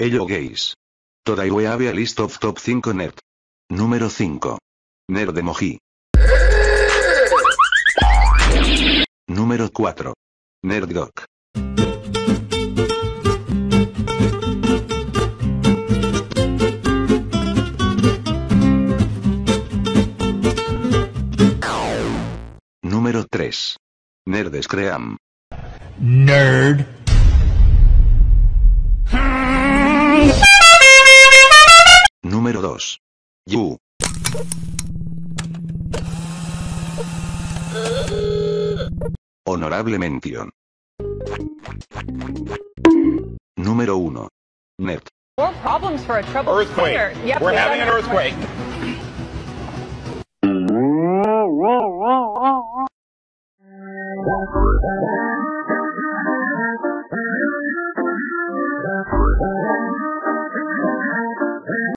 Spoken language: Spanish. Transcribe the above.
Hello guys. Today we have a list of top 5 nerd. Número 5. Nerd emoji. Número 4. Nerd doc. Número 3. Nerd Scream. Nerd. Número 2. You. Honorable mención. Número 1. Nerd. More problems for a troubled Earthquake. singer. Yep, We're we having got an earthquake.